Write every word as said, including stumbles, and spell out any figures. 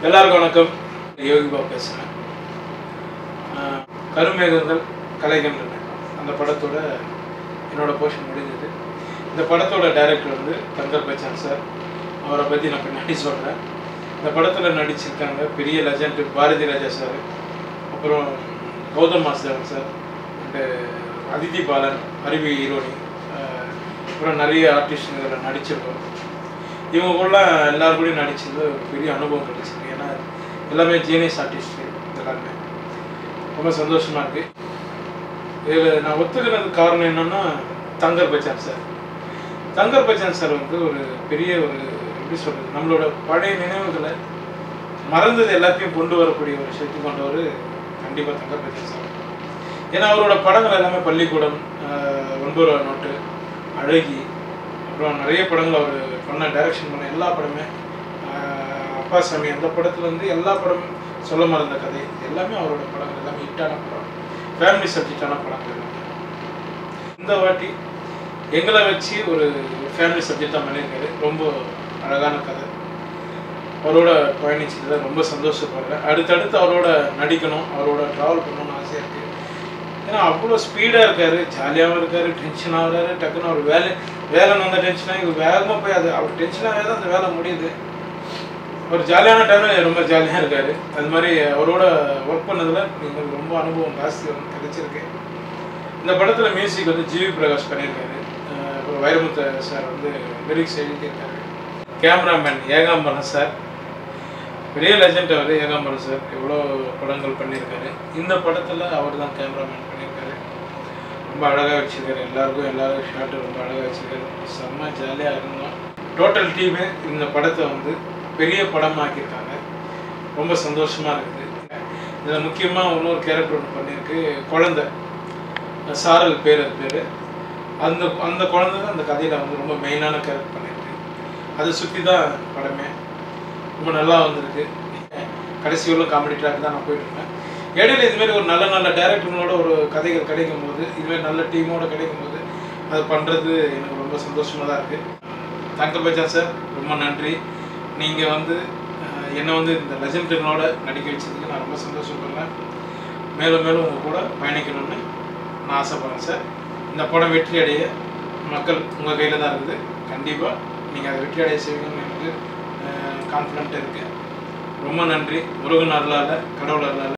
எல்லாருக்கும் வணக்கம். யோகி பாபு பேசுகிறேன். கருமேகங்கள் கலைகின்றன அந்த படத்தோட என்னோட போர்ஷன் முடிஞ்சது. இந்த படத்தோட டைரக்டர் வந்து தங்கர் பச்சான் சார். அவரை பற்றி நான் பின்னாடி சொல்கிறேன். இந்த படத்தில் நடிச்சிருக்காங்க பெரிய லெஜண்ட் பாரதி ராஜா சார், அப்புறம் Gautham Vasudevan sir, and Aditi Balan, Aruvi heroine, அப்புறம் நிறைய ஆர்டிஸ்ட் இதில் நடிச்சிருக்கோம். இவங்க கூட எல்லாரும் கூட நடிச்சது ஒரு பெரிய அனுபவம் கிடைச்சிருக்கு. ஏன்னா எல்லாமே ஜீனியஸ் ஆர்டிஸ்ட் எல்லாருமே. ரொம்ப சந்தோஷமாக இருக்குது. இதில் நான் ஒத்துக்கிறதுக்கு காரணம் என்னென்னா தங்கர் பச்சான் சார். தங்கர் பச்சான் சார் வந்து ஒரு பெரிய ஒரு எப்படி சொல்கிறது, நம்மளோட பழைய நினைவுகளை மறந்தது எல்லாத்தையும் கொண்டு வரக்கூடிய ஒரு சக்தி கொண்டவர் கண்டிப்பாக தங்கர் பச்சான் சார். ஏன்னா அவரோட படங்கள் எல்லாமே பள்ளிக்கூடம், ஒன்பது நோட்டு, அழகி, அப்புறம் நிறைய படங்கள் அவர் பண்ண டைரக்ஷன் பண்ண எல்லா படமே, அப்பா சாமி அந்த படத்தில் வந்து எல்லா படமும், சொல்ல மறந்த கதை, எல்லாமே அவரோட படங்கள் எல்லாமே ஹிட்டான படம், ஃபேமிலி சப்ஜெக்டான படங்கள். இந்த வாட்டி எங்களை வச்சு ஒரு ஃபேமிலி சப்ஜெக்டாக பண்ணியிருக்காரு. ரொம்ப அழகான கதை. அவரோட பயணிச்சதில் ரொம்ப சந்தோஷப்படுறேன். அடுத்தடுத்து அவரோட நடிக்கணும், அவரோட ட்ராவல் பண்ணணும்னு ஆசையாக இருக்குது. ஏன்னா அவ்வளோ ஸ்பீடாக இருக்கார், ஜாலியாகவும் இருக்கார், டென்ஷன் ஆகிறாரு. டக்குன்னு அவர் வேலை வேலை வந்த டென்ஷனாக இவர் வேகமாக போய் அது அவர் டென்ஷனாகவே தான் அந்த வேலை முடியுது. ஒரு ஜாலியான டைமில் ரொம்ப ஜாலியாக இருக்கார். அது மாதிரி அவரோட ஒர்க் பண்ணதில் எங்களுக்கு ரொம்ப அனுபவம் ஜாஸ்தி வந்து கிடைச்சிருக்கு. இந்த படத்தில் மியூசிக் வந்து ஜிவி பிரகாஷ் பண்ணியிருக்காரு. அப்புறம் வைரமுத்து சார் வந்து லிரிக்ஸ் எழுதியிருக்காரு. கேமராமேன் ஏகாம்பரம் சார், பெரிய லெஜண்ட் அவர். ஏகாம்பரம் சார் எவ்வளோ படங்கள் பண்ணியிருக்காரு. இந்த படத்தில் அவர் தான் கேமராமேன் பண்ணியிருக்காரு. ரொம்ப அழகாக வச்சுருக்காரு. எல்லாருக்கும் எல்லாரும் ஷார்ட்டு ரொம்ப அழகாக வச்சுருக்காரு. செம்ம ஜாலியாக இருந்தோம். டோட்டல் டீமே இந்த படத்தை வந்து பெரிய படமாக்கியிருக்காங்க. ரொம்ப சந்தோஷமாக இருக்குது. இதில் முக்கியமாக இன்னொரு கேரக்டர் ஒன்று பண்ணியிருக்கு, குழந்தை சாரல் பேர். அது பேர் அந்த அந்த குழந்தை தான் அந்த கதையில் வந்து ரொம்ப மெயினான கேரக்டர் பண்ணியிருக்கு. அதை சுற்றி தான் படமே. ரொம்ப நல்லா வந்திருக்கு. கடைசி வரலும் காமெடி ட்ராக் தான் நான் போயிட்டுருக்கேன். இடையில இதுமாரி ஒரு நல்ல நல்ல டேரக்டர்களோட ஒரு கதைகள் கிடைக்கும் போது, இதுமாரி நல்ல டீமோடு கிடைக்கும் போது அது பண்ணுறது எனக்கு ரொம்ப சந்தோஷமாக தான் இருக்குது. தங்கர் பச்சான் சார் ரொம்ப நன்றி. நீங்கள் வந்து என்னை வந்து இந்த லெஜண்டுகளோட நடிக்க வச்சதுக்கு நான் ரொம்ப சந்தோஷப்படுறேன். மேலும் மேலும் உங்கள் கூட பயணிக்கணும்னு நான் ஆசைப்படுறேன் சார். இந்த படம் வெற்றி அடைய மக்கள் உங்கள் கையில் தான் இருக்குது. கண்டிப்பாக நீங்கள் அதை வெற்றி அடைய செய்வீங்கன்னு எனக்கு கான்ஃபிடென்ட் இருக்குது. ரொம்ப நன்றி. முருகன் அருளால், கடவுள் அருளால்